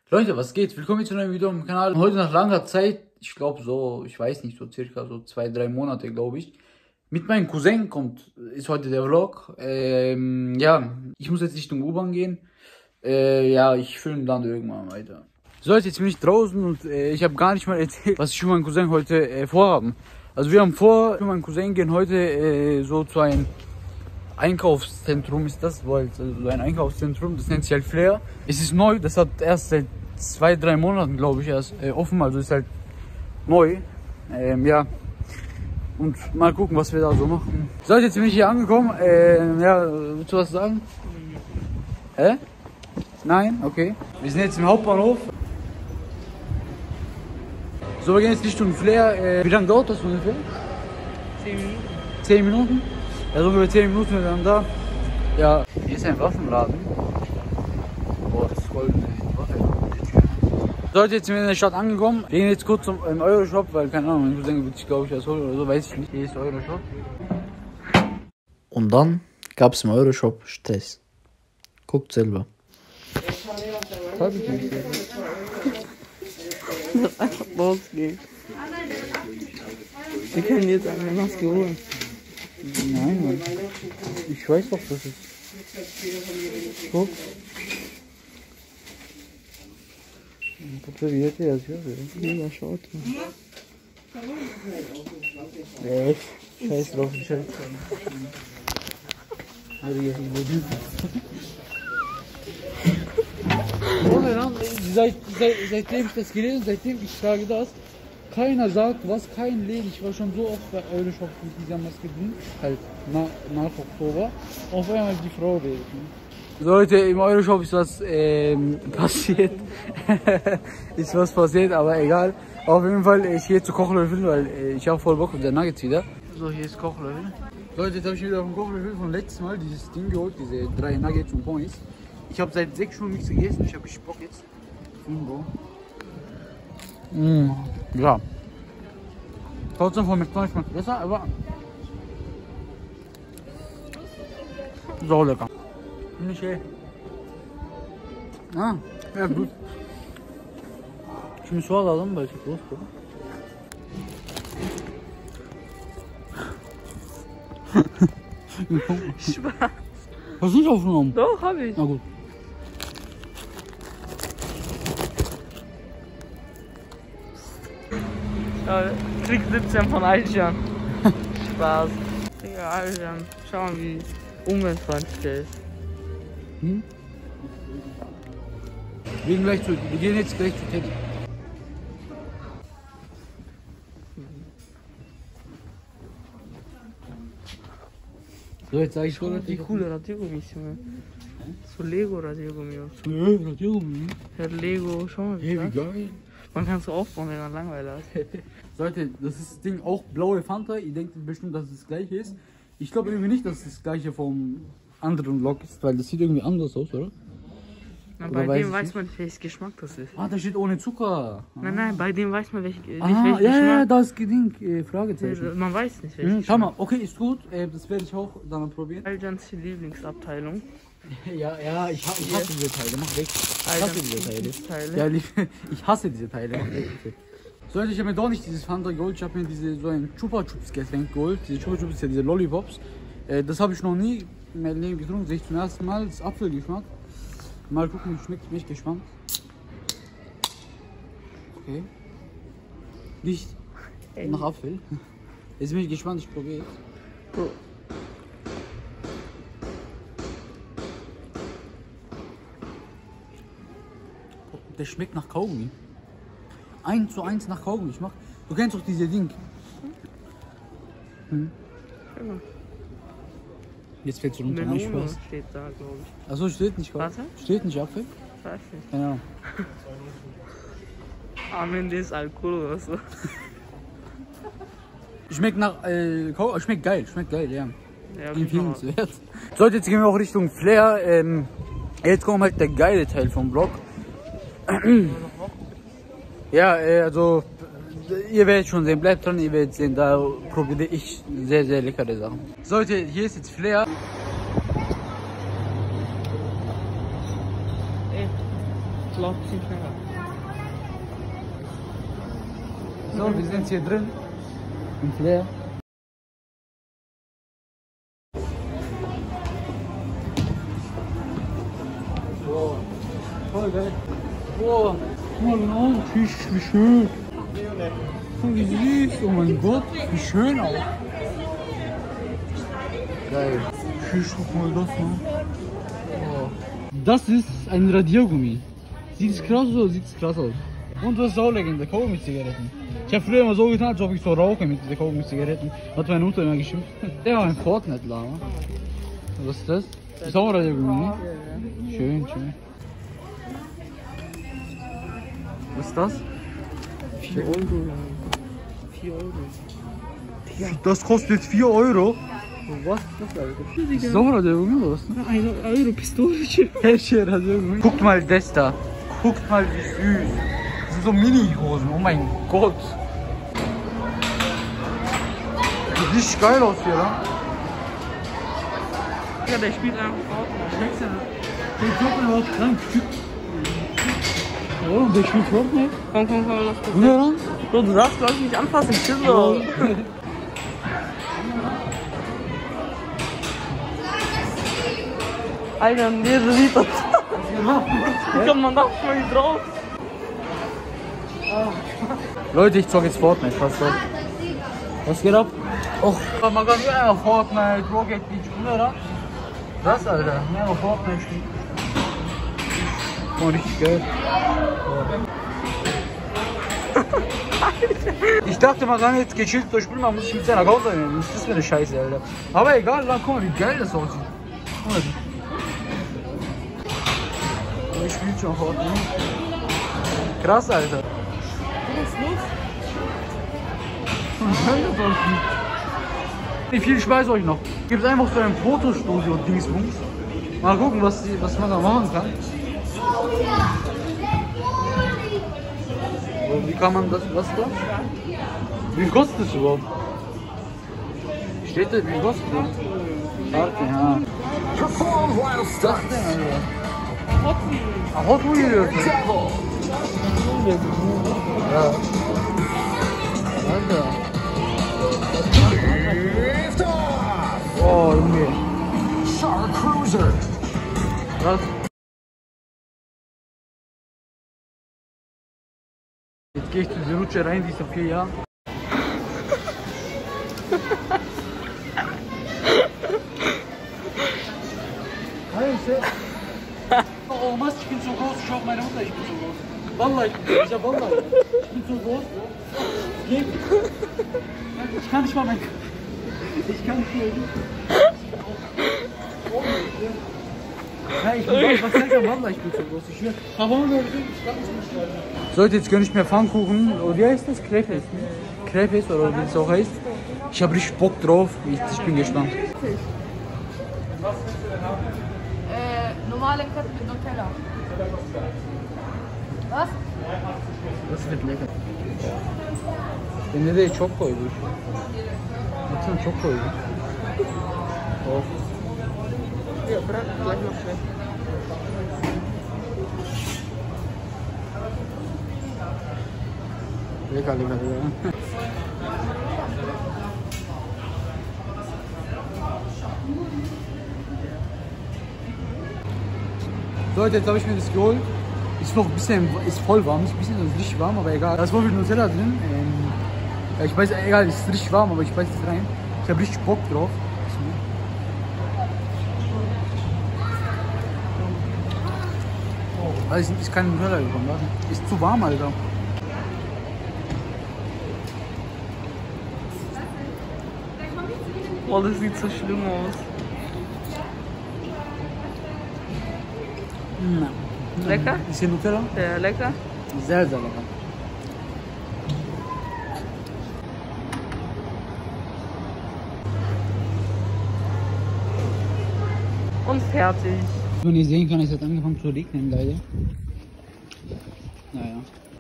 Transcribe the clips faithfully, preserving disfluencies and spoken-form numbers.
Leute, was geht? Willkommen zu einem Video auf dem Kanal. Heute nach langer Zeit, ich glaube so, ich weiß nicht, so circa so zwei, drei Monate, glaube ich. Mit meinem Cousin kommt, ist heute der Vlog. Ähm, ja, ich muss jetzt Richtung U-Bahn gehen. Äh, ja, ich filme dann irgendwann weiter. So, jetzt bin ich draußen und äh, ich habe gar nicht mal erzählt, was ich und mein Cousin heute äh, vorhaben. Also wir haben vor, ich und mein Cousin gehen heute äh, so zu einem Einkaufszentrum ist das, weil also so ein Einkaufszentrum, das nennt sich halt Flair. Es ist neu, das hat erst seit zwei, drei Monaten, glaube ich, erst äh, offen, also ist halt neu. Ähm, ja. Und mal gucken, was wir da so machen. So, jetzt bin ich hier angekommen. Ähm, ja, willst du was sagen? Hä? Nein? Okay. Wir sind jetzt im Hauptbahnhof. So, wir gehen jetzt Richtung Flair. Äh, wie lange dauert das ungefähr? zehn Minuten. zehn Minuten? Ja, so ungefähr zehn Minuten sind wir dann da. Ja, hier ist ein Waffenladen. Boah, das ist voll eine Waffe. So, jetzt sind wir in der Stadt angekommen. Wir gehen jetzt kurz zum im Euroshop, weil keine Ahnung, mein Cousin wird sich, glaube ich, das holen oder so, weiß ich nicht. Hier ist der Euroshop. Und dann gab es im Euroshop Stress. Guckt selber. Lass einfach losgehen. Wir können jetzt eine Maske holen. Nein, Mann. Ich weiß doch, das ist. Guck. Wie hätte das hier? Lieber schaut. Echt? Scheiß drauf, Scheiß. Seit, seit, seitdem ich das gelesen, seitdem ich sage das, keiner sagt was, kein Läden. Ich war schon so oft bei Euroshop mit dieser Maske drin, halt nach, nach Oktober. Auf einmal die Frau redet. So, Leute, im Euroshop ist was ähm, passiert. Ist was passiert, aber egal. Auf jeden Fall, ich gehe zu Kochlöffel, weil äh, ich habe voll Bock auf der Nuggets wieder. So, hier ist Kochlöffel. Leute, jetzt habe ich wieder auf dem Kochlöffel von letztes Mal dieses Ding geholt, diese drei Nuggets und Pommes. Ich habe seit sechs Stunden nichts gegessen, ich habe richtig Bock jetzt. Bingo. Mmh, ja. Trotzdem von McDonald's schmeckt besser, aber so lecker. Nicht schön. Ah, ja gut. Şimdi su alalım belki dost bu. Spaß. Hast du nicht aufgenommen? Doch, hab ich. Na gut. Ja, Trick siebzehn von Aljan. Spaß. Digga, Aljan. Schau mal, wie umweltfreundlich der ist. Hm? Wir gehen gleich zu, wir gehen jetzt gleich zu Teddy. So, jetzt sag ich schon, Die coole Radiergummis, Junge. So Lego Radiergummi. Nö, Radiergummi. Ja, Lego, schau mal, wie, Hey, wie geil. Man kann es so aufbauen, wenn man Langeweile hat. Leute, das ist das Ding auch blaue Fanta. Ihr denkt bestimmt, dass es das gleiche ist. Ich glaube irgendwie nicht, dass es das gleiche vom anderen Vlog ist, weil das sieht irgendwie anders aus, oder? Na, Oder bei weiß dem ich weiß nicht. man nicht, welches Geschmack das ist. Ah, da steht ohne Zucker. Nein, nein, bei dem weiß man welch, nicht, Ah, welches ja, ja, Geschmack. das Ding, äh, Fragezeichen. Man weiß nicht, welches Hm, schau Geschmack. mal, okay, ist gut. Äh, das werde ich auch dann probieren. Aljans Lieblingsabteilung. Ja, ja, ich, ich hasse diese Teile, mach weg. Ich hasse Aljans diese Teile. Lieblingsteile. Ja, lieb- ich hasse diese Teile, mach weg, bitte. So, Leute, ich habe mir doch nicht dieses Fanta geholt, ich habe mir diese, so ein Chupa Chups Getränk geholt. Diese Chupa Chups ist ja diese Lollipops. Äh, das habe ich noch nie in meinem Leben getrunken, sehe ich zum ersten Mal, das ist Apfelgeschmack. Mal gucken, wie schmeckt, bin ich gespannt. Okay. Riecht Ey. nach Apfel. Jetzt bin ich gespannt, ich probiere jetzt. So. Der schmeckt nach Kaugummi. Eins zu eins nach Kaugummi. Ich mach, du kennst doch diese Ding. Hm. Ja. Jetzt fällst du runter. Nein, Melone Spaß. steht da, glaube ich. Achso, steht nicht Kaugummi. Warte. Steht nicht Apfel? Ich weiß nicht. Keine Ahnung. Am ist Alkohol oder so. Schmeckt nach, äh, Kaugummi. Schmeckt geil, schmeckt geil, ja. Ja, Empfehlenswert. So, jetzt gehen wir auch Richtung Flair. Ähm, jetzt kommt halt der geile Teil vom Vlog. Ja, äh, also ihr werdet schon sehen, bleibt dran, ihr werdet sehen, da probiere ich sehr, sehr leckere Sachen. So Leute, hier ist jetzt Flair. Ey, Klotz. bisschen schneller. So, wir sind jetzt hier drin. Im Flair. Wow. Voll geil. Wow. Oh no, wie, wie schön. Oh, wie süß. Oh mein Gott, wie schön auch. Geil. Tschüss, guck mal das mal. Oh. Das ist ein Radiergummi. Sieht es krass aus oder sieht es krass aus? Und das ist auch legendär, Kaugummi-Zigaretten. Ich habe früher immer so getan, als ob ich so rauche mit diesen Kaugummi-Zigaretten. Hat meine Mutter immer geschimpft. Der war ein Fortnite-Lager. Was ist das? Das ist auch ein Radiergummi. Schön, schön. Was ist das? vier Euro. vier Euro. Das kostet jetzt vier Euro. Was ist das, Alter? Das ist auch ein Radiergummi oder was? ein Euro Pistolchen. Welche Radiergummi? Guckt mal das da. Guckt mal wie süß. Das sind so Mini-Hosen. Oh mein Gott. Sieht richtig geil aus hier, oder? Ja, der spielt einfach Fortnite. Der Fortnite war krank. Oh, der spielt Fortnite? Komm, komm, komm, lass Und dann? Bro, du darfst glaube ich nicht anfassen, chill doch. Alter, nee, du siehst das. Wie kommt man da schon nicht drauf? Leute, ich zocke jetzt Fortnite, fast doch. Was geht ab? Och, man kann hier einfach Fortnite, Rocket Beach, oder? Das, Alter, einfach Fortnite spielen. Oh, richtig geil. Ich dachte, man kann jetzt gechillt durchspielen, man muss sich mit seiner Gauze nehmen. Das ist mir eine Scheiße, Alter. Aber egal, dann guck mal, wie geil das aussieht. Guck mal. Ich spiele schon Fortnite. Krass, Alter. Was ist los? Wie viel Spaß euch noch? Gibt es einfach so ein Fotostudio Dingsbums. Mal gucken, was, die, was man da machen kann. Wie kann man das, was ist das? Wie kostet es überhaupt? Steht da, wie kostet das? Karte, ja. Was ist das denn, Alter? Hot Wheels. Ah, Hot Wheels. Ja. Alter. Oh, Junge. Shark Cruiser. Was? Jetzt gehe ich zu dieser Rutsche rein, die ist auf vier Jahre. Oh, was? Ich bin so groß, ich hoffe meine Mutter, ich bin so groß. Wallah, ich bin so, ich hab Wallah. Ich bin so groß. Geht. Ich kann nicht mal mein... Ich kann nicht mehr. Ja, ich bin was sag ich Wallah, ich bin so groß. Ich will... So, jetzt gönne ich mir Pfannkuchen. Oder wie heißt das? Crepes. Crepes oder wie es auch heißt. Ich habe richtig Bock drauf. Ich, ich bin gespannt. Normale Crepe mit Nutella. Was? Das wird lecker. Ben de çok koymuş. Baksana çok koymuş. Oh. Ja, brak gleich noch schnell. Lecker, lecker, lecker. Leute, jetzt habe ich mir das geholt. Ist noch ein bisschen, ist voll warm, ist ein bisschen richtig warm, aber egal. Da ist voll viel Nutella drin. Ähm, ja, ich weiß, egal, ist richtig warm, aber ich weiß nicht rein. Ich habe richtig Bock drauf. Also ist kein Nutella gekommen, warte. Ist zu warm, Alter. Boah, das sieht so schlimm aus. Na. Lecker? Ist hier Nutella? Ja, lecker. Sehr, sehr lecker. Und fertig. Wie man hier sehen kann, es hat angefangen zu regnen, leider. Naja.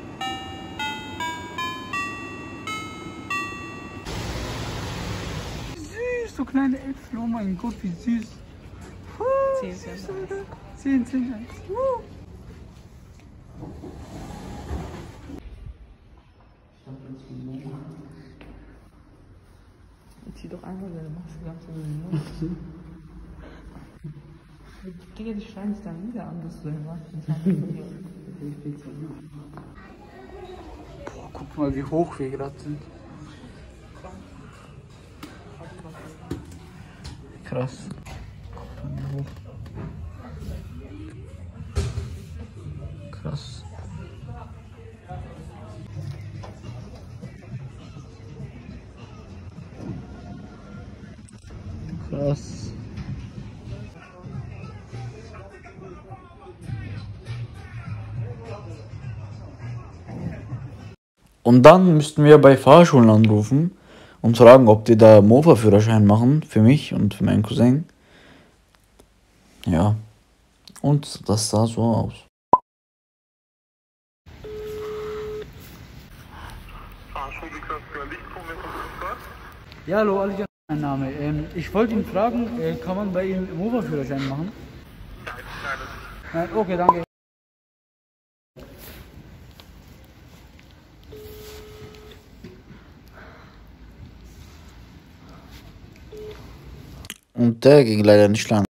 Süß, so kleine Äpfel, oh mein Gott, wie süß. zehn Cent. zehn Cent. Zieh doch einfach deine Maske ganz so in Digga, die schreien sich dann wieder an, dass du deine Maske Boah, guck mal, wie hoch wir gerade sind. Krass. Guck mal, wie hoch. Krass. Krass. Und dann müssten wir bei Fahrschulen anrufen und fragen, ob die da Mofa-Führerschein machen für mich und für meinen Cousin. Ja. Und das sah so aus. Ja, hallo, Ali, mein Name. Ähm, ich wollte ihn fragen, äh, kann man bei ihm Mofa-Führerschein machen? Nein, okay, danke. Und der ging leider nicht lang.